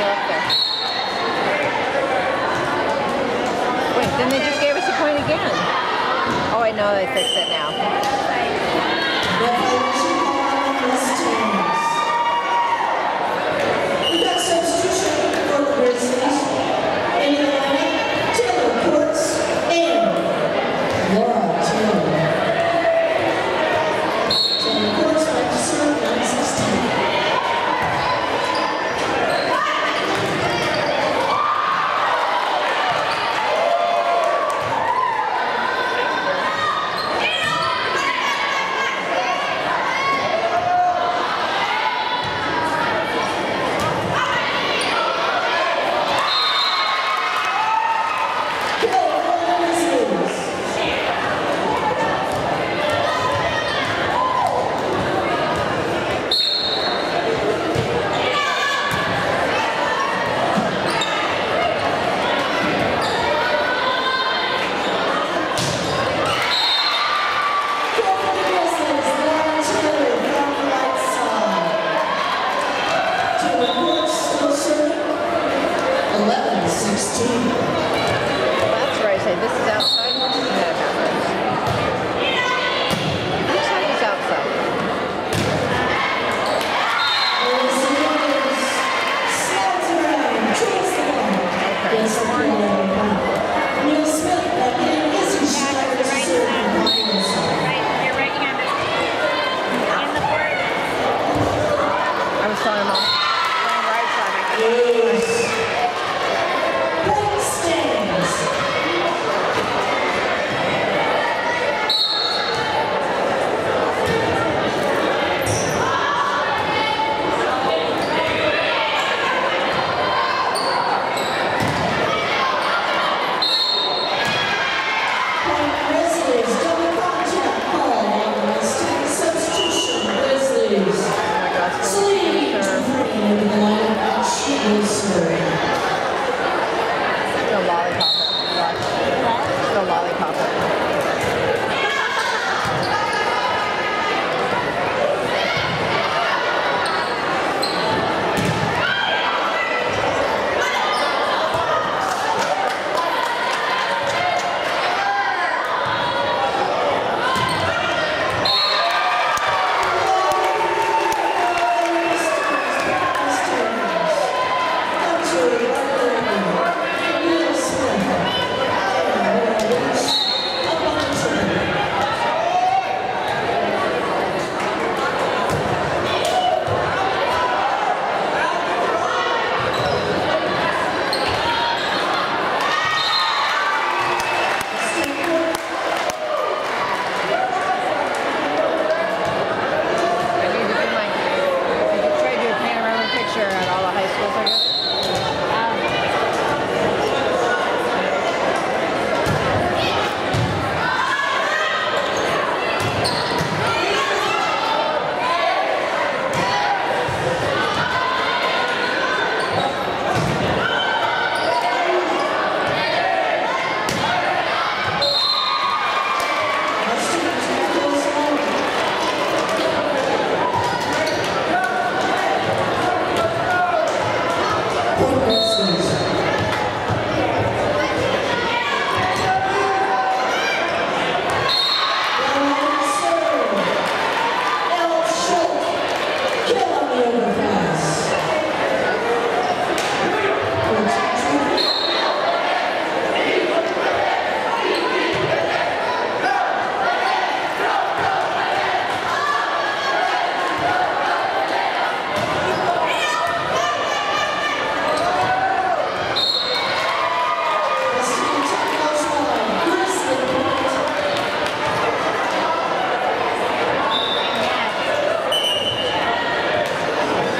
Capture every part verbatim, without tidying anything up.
up there. Wait, then they just gave us a point again. Oh, I know they fixed it now. We got substitution for the Grizzlies. In the lineup, Taylor Ports and Laura Taylor. Taylor Ports back to serve nine sixteen. eleven sixteen. That's right. I say this is outside. No, this side is outside. Slides around, trails the ball. Yes, the Neil Smith back in. Izzy Schneider to serve the Lions side. Your right hand in the court. I was telling him off. Right side. Yes. Point stands. Point Grizzlies. Double contact call on the student substitution. Grizzlies. Celine Dufresne into the lineup, and she will serve. Still lollipop. Still lollipop.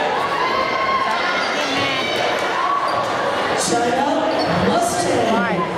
China Mustang.